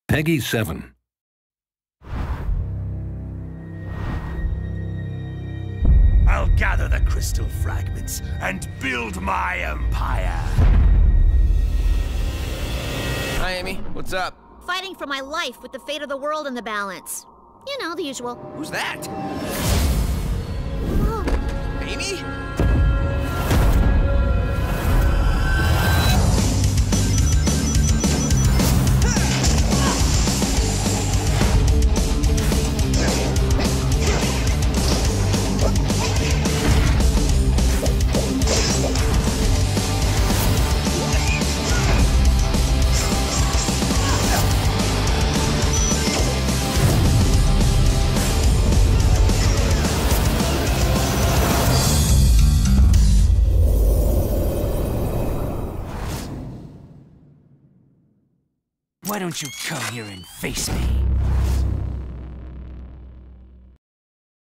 Peggy 7. I'll gather the crystal fragments and build my empire. Hi, Amy. What's up? Fighting for my life with the fate of the world in the balance. You know, the usual. Who's that? Oh. Amy? Why don't you come here and face me?